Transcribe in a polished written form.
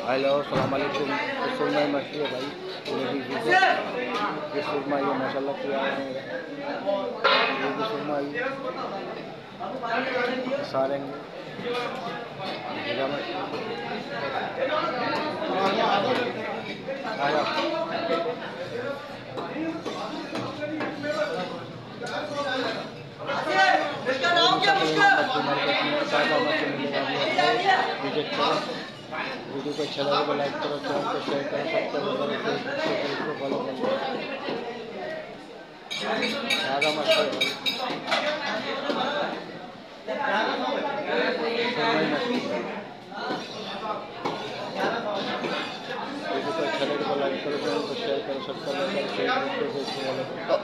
Hello सलाम अलैकुम। ये सुरमई मछली है भाई, लेडीज ये सुरमई है माशाल्लाह किया है मेरा। ये भी सुरमई सारेंगे हीरा मछली आया। मछली मार्केट में ताज़ा मछली मिलेगा। विजिट करो। वीडियो को अच्छा लगे तो लाइक करो, चैनल को शेयर करो, सब्सक्राइब करो, फेसबुक को फॉलो करो। ताज़ा मछली सुरमई मछली। वीडियो को अच्छा लगे तो लाइक करो, चैनल को शेयर करो, सब्सक्राइब करो, फेसबुक को फॉलो करो।